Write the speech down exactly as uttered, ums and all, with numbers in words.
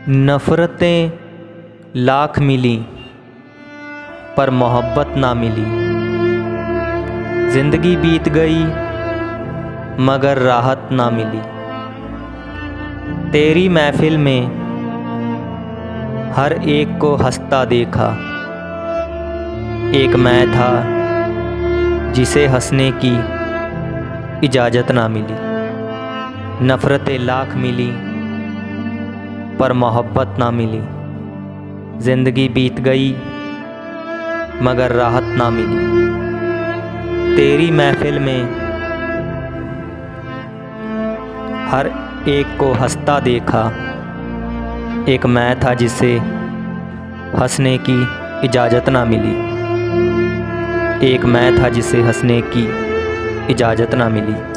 नफ़रतें लाख मिली पर मोहब्बत ना मिली। ज़िंदगी बीत गई मगर राहत ना मिली। तेरी महफ़िल में हर एक को हंसता देखा। एक मैं था जिसे हंसने की इजाज़त ना मिली। नफ़रतें लाख मिली पर मोहब्बत ना मिली। ज़िंदगी बीत गई मगर राहत ना मिली। तेरी महफ़िल में हर एक को हंसता देखा। एक मैं था जिसे हंसने की इजाज़त ना मिली। एक मैं था जिसे हंसने की इजाज़त ना मिली।